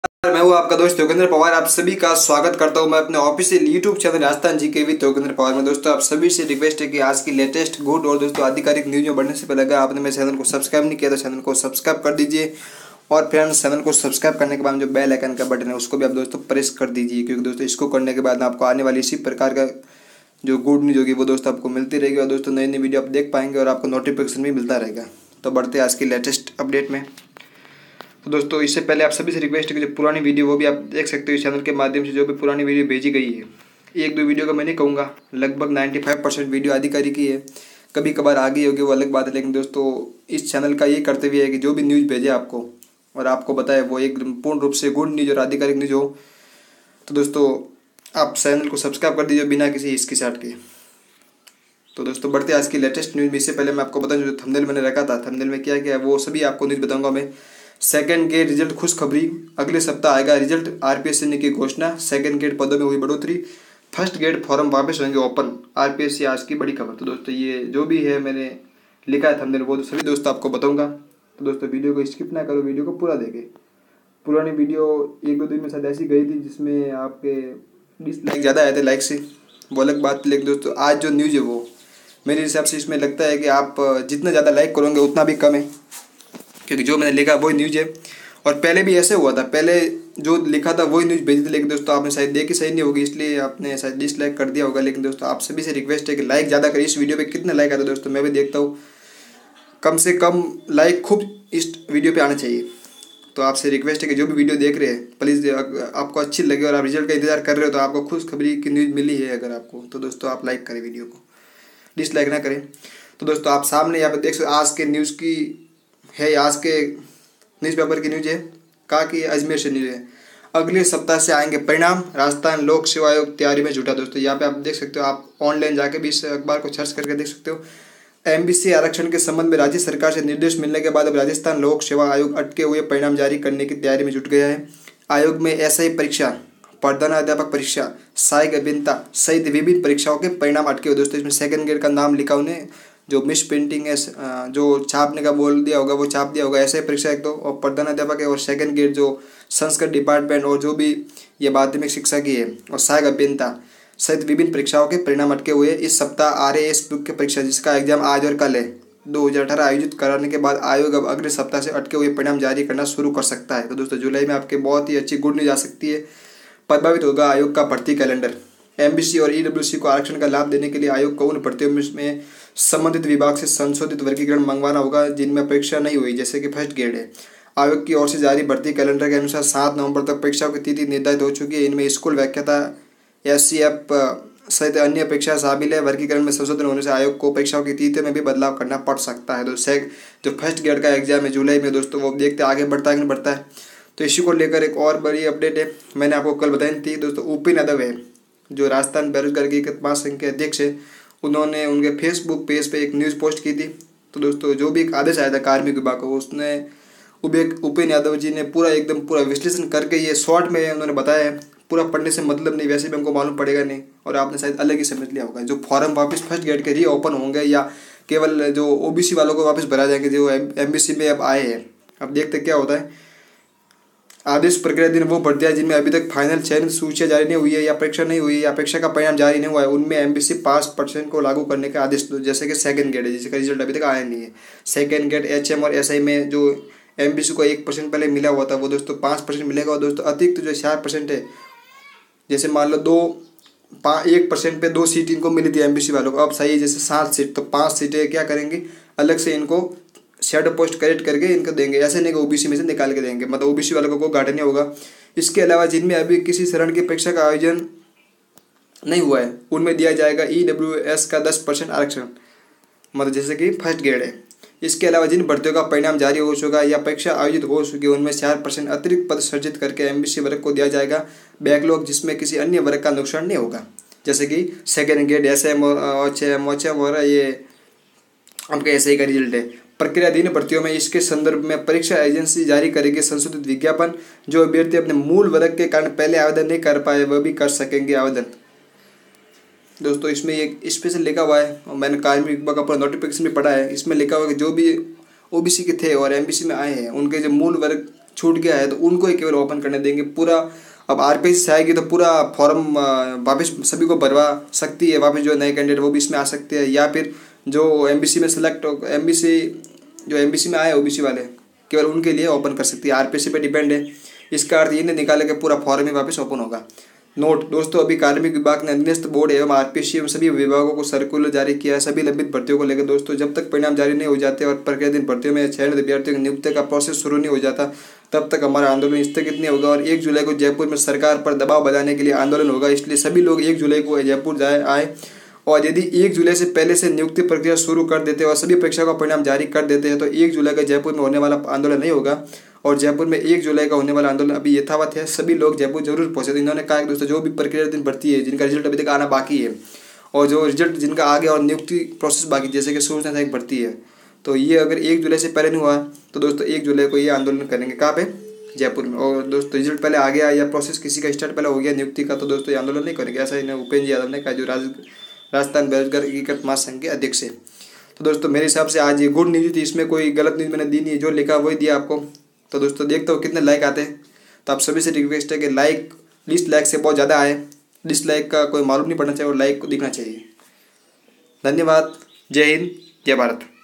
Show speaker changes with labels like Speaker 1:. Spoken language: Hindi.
Speaker 1: मैं हूँ आपका दोस्त योगेंद्र पवार। आप सभी का स्वागत करता हूँ मैं अपने official YouTube channel Rajasthan GK with Yogendra Pawar में। दोस्तों, आप सभी से रिक्वेस्ट है कि आज की लेटेस्ट गुड और दोस्तों आधिकारिक न्यूज में बढ़ने से पहले अगर आपने मेरे चैनल को सब्सक्राइब नहीं किया तो चैनल को सब्सक्राइब कर दीजिए। और फ्रेंड्स, चैनल को सब्सक्राइब करने के बाद जो बेल आइकन का बटन है उसको भी आप दोस्तों प्रेस कर दीजिए, क्योंकि दोस्तों इसको करने के बाद आपको आने वाली इसी प्रकार का जो गुड न्यूज होगी वो दोस्तों आपको मिलती रहेगी और दोस्तों नई नई वीडियो आप देख पाएंगे और आपको नोटिफिकेशन भी मिलता रहेगा। तो बढ़ते हैं आज की लेटेस्ट अपडेट में। तो दोस्तों, इससे पहले आप सभी से रिक्वेस्ट है कि जो पुरानी वीडियो वो भी आप देख सकते हो इस चैनल के माध्यम से। जो भी पुरानी वीडियो भेजी गई है, एक दो वीडियो का मैं नहीं कहूँगा, लगभग 95% वीडियो आधिकारिक ही है। कभी कभार आ गई होगी वो अलग बात है, लेकिन दोस्तों इस चैनल का ये कर्तव्य है कि जो भी न्यूज़ भेजे आपको और आपको बताए वो एक पूर्ण रूप से गुड न्यूज़ और आधिकारिक न्यूज़ हो। तो दोस्तों आप चैनल को सब्सक्राइब कर दीजिए बिना किसी हिचकिचाहट के। तो दोस्तों बढ़ते आज की लेटेस्ट न्यूज़ में। इससे पहले मैं आपको बताऊं जो थंबनेल मैंने रखा था, थंबनेल में क्या क्या है वो सभी आपको न्यूज़ बताऊंगा मैं। सेकंड गेट रिजल्ट खुशखबरी, अगले सप्ताह आएगा रिजल्ट, आरपीएससी की घोषणा, सेकंड गेट पदों में हुई बढ़ोतरी, फर्स्ट गेट फॉर्म वापस होंगे ओपन, आरपीएससी आज की बड़ी खबर। तो दोस्तों ये जो भी है मैंने लिखा है थंबनेल वो तो सभी दोस्तों आपको बताऊंगा। तो दोस्तों वीडियो को स्किप ना करो, वीडियो को पूरा देखें। पुरानी वीडियो एक दो दिन में शायद ऐसी गई थी जिसमें आपके डिसलाइक ज़्यादा आए थे लाइक से, वो अलग बात थी। लेकिन दोस्तों आज जो न्यूज़ है वो मेरे हिसाब से इसमें लगता है कि आप जितना ज़्यादा लाइक करोगे उतना भी कम है, क्योंकि जो मैंने लिखा वही न्यूज़ है। और पहले भी ऐसे हुआ था, पहले जो लिखा था वही न्यूज़ भेजी थी, लेकिन दोस्तों आपने शायद देखी सही नहीं होगी इसलिए आपने शायद डिसलाइक कर दिया होगा। लेकिन दोस्तों आप सभी से रिक्वेस्ट है कि लाइक ज़्यादा करें। इस वीडियो पे कितने लाइक आते हैं दोस्तों मैं भी देखता हूँ, कम से कम लाइक खूब इस वीडियो पे आना चाहिए। तो आपसे रिक्वेस्ट है कि जो भी वीडियो देख रहे हैं प्लीज़ आपको अच्छी लगे और आप रिजल्ट का इंतजार कर रहे हो तो आपको खुशखबरी की न्यूज़ मिली है अगर आपको, तो दोस्तों आप लाइक करें वीडियो को, डिसलाइक ना करें। तो दोस्तों आप सामने यहाँ पे देख सकते आज के न्यूज़ की है, आज के न्यूज़पेपर की न्यूज़ है, कहा कि अजमेर से न्यूज़ है, अगले सप्ताह से आएंगे परिणाम, राजस्थान लोक सेवा आयोग तैयारी में जुटा। दोस्तों यहाँ पे आप देख सकते हो, आप ऑनलाइन जाके भी इस अखबार को सर्च करके देख सकते हो। एमबीसी आरक्षण के संबंध में राज्य सरकार से निर्देश मिलने के बाद अब राजस्थान लोक सेवा आयोग अटके हुए परिणाम जारी करने की तैयारी में जुट गया है। आयोग में एसआई परीक्षा, प्रधानाध्यापक परीक्षा, सहायक अभियंता सहित विभिन्न परीक्षाओं के परिणाम अटके हुए। दोस्तों इसमें सेकंड ग्रेड का नाम लिखा, उन्हें जो मिस प्रिंटिंग है जो छापने का बोल दिया होगा वो छाप दिया होगा, ऐसे परीक्षा एक तो, और प्रधानाध्यापक है और सेकंड ग्रेड जो संस्कृत डिपार्टमेंट और जो भी ये माध्यमिक शिक्षा की है और सहायक अभियंता सहित विभिन्न परीक्षाओं के परिणाम अटके हुए। इस सप्ताह आरएएस बुक की परीक्षा जिसका एग्जाम आज और कल है 2018 आयोजित कराने के बाद आयोग अब अगले सप्ताह से अटके हुए परिणाम जारी करना शुरू कर सकता है। तो दोस्तों जुलाई में आपके बहुत ही अच्छी गुड न्यूज आ सकती है। प्रभावित होगा आयोग का भर्ती कैलेंडर। एमबीसी और ईडब्ल्यूसी को आरक्षण का लाभ देने के लिए आयोग को उन भर्तियों में संबंधित विभाग से संशोधित वर्गीकरण मंगवाना होगा जिनमें परीक्षा नहीं हुई, जैसे कि फर्स्ट ग्रेड है। आयोग की ओर से जारी भर्ती कैलेंडर के अनुसार 7 नवंबर तक परीक्षाओं की तिथि निर्धारित हो चुकी है। इनमें स्कूल व्याख्याता, एससीएफ सहित अन्य परीक्षा शामिल है। वर्गीकरण में संशोधन होने से आयोग को परीक्षाओं की तिथियों में भी बदलाव करना पड़ सकता है। तो जो फर्स्ट ग्रेड का एग्जाम है जुलाई में दोस्तों, वो देखते आगे बढ़ता है कि नहीं बढ़ता है। तो इसी को लेकर एक और बड़ी अपडेट है, मैंने आपको कल बताई थी दोस्तों। उपेन यादव है जो राजस्थान बेरोजगार की महासंघ के अध्यक्ष है, उन्होंने उनके फेसबुक पेज पे एक न्यूज़ पोस्ट की थी। तो दोस्तों जो भी एक आदेश आया था कार्मिक विभाग को, उसने उपेन यादव जी ने पूरा विश्लेषण करके ये शॉर्ट में उन्होंने बताया है। पूरा पढ़ने से मतलब नहीं, वैसे भी हमको मालूम पड़ेगा नहीं और आपने शायद अलग ही समझ लिया होगा। जो फॉर्म वापस फर्स्ट ग्रेड के रीओपन होंगे या केवल जो ओबीसी वालों को वापस भरा जाएंगे जो एमबीसी में अब आए हैं। अब देखते क्या होता है। आदेश प्रक्रिया दिन वो भर्तियां जिनमें अभी तक फाइनल चयन सूचियां जारी नहीं हुई है या परीक्षा नहीं हुई है या परीक्षा का परिणाम जारी नहीं हुआ है, उनमें एमबीसी 5% को लागू करने का आदेश दो, जैसे कि सेकंड ग्रेड है जिसका रिजल्ट अभी तक आया नहीं है। सेकंड ग्रेड एचएम और एसआई में जो एमबीसी को 1% पहले मिला हुआ था वो दोस्तों 5% मिलेगा। और दोस्तों अतिरिक्त जो 4% है, जैसे मान लो 1% पे 2 सीट इनको मिली थी एमबीसी वालों को, अब सही जैसे 7 सीट, तो 5 सीटें क्या करेंगे अलग से इनको शेडो पोस्ट क्रेडिट करके इनको देंगे, ऐसे नहीं कि ओबीसी में से निकाल के देंगे, मतलब ओबीसी वालों को कोई घाटा नहीं होगा। इसके अलावा जिनमें अभी किसी शरण की परीक्षा का आयोजन नहीं हुआ है उनमें दिया जाएगा ईडब्ल्यूएस का 10% आरक्षण, मतलब जैसे कि फर्स्ट ग्रेड है। इसके अलावा जिन भर्तियों का परिणाम जारी हो चुका या परीक्षा आयोजित हो चुकी है उनमें 4% अतिरिक्त पद सृजित करके एमबीसी वर्ग को दिया जाएगा बैकलॉग, जिसमें किसी अन्य वर्ग का नुकसान नहीं होगा, जैसे कि सेकेंड ग्रेड एसएम और ये आपके एसआई का रिजल्ट है। प्रक्रियाधीन भर्तियों में इसके संदर्भ में परीक्षा एजेंसी जारी करेगी संशोधित विज्ञापन। जो अभ्यर्थी अपने मूल वर्ग के कारण पहले आवेदन नहीं कर पाए वह भी कर सकेंगे आवेदन। दोस्तों इसमें एक स्पेशल लिखा हुआ है और मैंने कार्मिक विभाग का पूरा नोटिफिकेशन भी पढ़ा है। इसमें लिखा हुआ है कि जो भी ओबीसी के थे और एमबीसी में आए हैं उनके जो मूल वर्ग छूट गया है तो उनको ही केवल ओपन करने देंगे। पूरा अब आरपीएससी से आएगी तो पूरा फॉर्म वापस सभी को भरवा सकती है, वापस जो नए कैंडिडेट वो भी इसमें आ सकते हैं, या फिर जो एमबीसी में सिलेक्ट जो एमबीसी में आए ओबीसी वाले केवल उनके लिए ओपन कर सकती है। आरपीएससी पे डिपेंड है। इसका अर्थ ये नहीं निकाले कि पूरा फॉर्म ही वापस ओपन होगा। नोट दोस्तों, अभी कार्मिक विभाग ने अधीनस्थ बोर्ड एवं आरपीएससी एवं सभी विभागों को सर्कुलर जारी किया है सभी लंबित भर्तियों को लेकर। दोस्तों जब तक परिणाम जारी नहीं हो जाते और प्रक्रियाधीन भर्तियों में चयनित अभ्यर्थियों की नियुक्ति का प्रोसेस शुरू नहीं हो जाता तब तक हमारा आंदोलन स्थगित नहीं होगा। और 1 जुलाई को जयपुर में सरकार पर दबाव बनाने के लिए आंदोलन होगा। इसलिए सभी लोग 1 जुलाई को जयपुर आए और यदि 1 जुलाई से पहले से नियुक्ति प्रक्रिया शुरू कर देते हैं और सभी परीक्षा का परिणाम जारी कर देते हैं तो 1 जुलाई का जयपुर में होने वाला आंदोलन नहीं होगा। और जयपुर में 1 जुलाई का होने वाला आंदोलन अभी यथावत है। सभी लोग जयपुर जरूर पहुंचे। तो इन्होंने कहा कि दोस्तों जो भी प्रक्रियाधीन भर्ती है जिनका रिजल्ट अभी तक आना बाकी है और जो रिजल्ट जिनका आ गया और नियुक्ति प्रोसेस बाकी, जैसे कि सूचना सहायक भर्ती है, तो ये अगर 1 जुलाई से पहले नहीं हुआ तो दोस्तों 1 जुलाई को ये आंदोलन करेंगे। कहाँ पे? जयपुर में। और दोस्तों रिजल्ट पहले आ गया या प्रोसेस किसी का स्टार्ट पहले हो गया नियुक्ति का तो दोस्तों ये आंदोलन नहीं करेंगे। ऐसा इन्हें उपेंद्र यादव ने कहा, जो राजस्थान बेरोजगार एकीकृत महासंघ के अध्यक्ष है। तो दोस्तों मेरे हिसाब से आज ये गुड न्यूज थी, इसमें कोई गलत न्यूज मैंने दी नहीं है, जो लिखा वही दिया आपको। तो दोस्तों देखता हूँ कितने लाइक आते हैं। तो आप सभी से रिक्वेस्ट है कि लाइक डिसलाइक से बहुत ज़्यादा आए, डिसलाइक का कोई मालूम नहीं पड़ना चाहिए और लाइक को दिखना चाहिए। धन्यवाद। जय हिंद, जय भारत।